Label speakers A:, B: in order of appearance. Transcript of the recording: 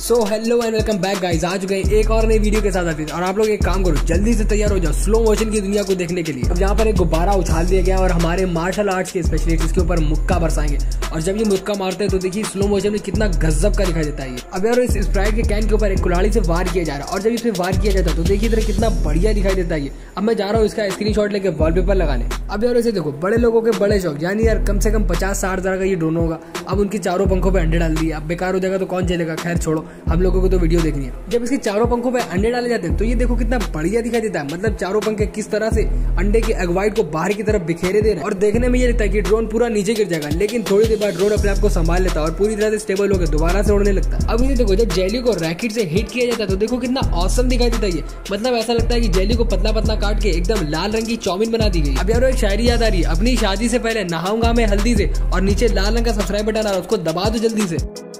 A: So hello and welcome back guys, आ चुके हैं एक और नई वीडियो के साथ हाजिर। और आप लोग एक काम करो, जल्दी से तैयार हो जाओ स्लो मोशन की दुनिया को देखने के लिए। अब यहाँ पर एक गुब्बारा उछाल दिया गया और हमारे मार्शल आर्ट्स के स्पेशलिस्ट इसके ऊपर मुक्का बरसाएंगे। और जब ये मुक्का मारते हैं तो देखिए स्लो मोशन में कितना गजब का दिखाई देता है। अब यार इस स्प्राइट के कैन के ऊपर एक कुल्हाड़ी से वार किया जा रहा है और जब इसमें वार किया जाता है तो देखिए इधर कितना बढ़िया दिखाई देता है। अब मैं जा रहा हूँ इसका स्क्रीनशॉट लेके वॉलपेपर लगाने। अब यार इसे देखो, बड़े लोगों के बड़े शौक, यानी यार कम से कम 50-60 हज़ार का ये ड्रोन होगा। अब उनके चारों पंखों पे अंडे डाल दिए, अब बेकार हो जाएगा तो कौन चलेगा। खैर छोड़ो, हम लोगों को तो वीडियो देखनी है। जब इसके चारों पंखों पे अंडे डाले जाते हैं तो ये देखो कितना बढ़िया दिखाई देता है। मतलब चारों पंखे किस तरह से अंडे के एग व्हाइट को बाहर की तरफ बिखेरे दे रहे हैं और देखने में ये लगता है कि ड्रोन पूरा नीचे गिर जाएगा, लेकिन थोड़ी देर बाद ड्रोन अपने आप को संभाल लेता है और पूरी तरह से स्टेबल होकर दोबारा से उड़ने लगता है। अब ये देखो, जब जेली को रैकेट से हिट किया जाता है तो देखो कितना ऑसम दिखाई देता है। मतलब ऐसा लगता है कि जेली को पतला पतला काट के एकदम लाल रंग की चाउमीन बना दी गई। अब यार एक शायरी याद आ रही है, अपनी शादी से पहले नहाऊंगा मैं हल्दी से, और नीचे लाल रंग का सब्सक्राइब बटन आ रहा है, उसको दबा दो जल्दी से।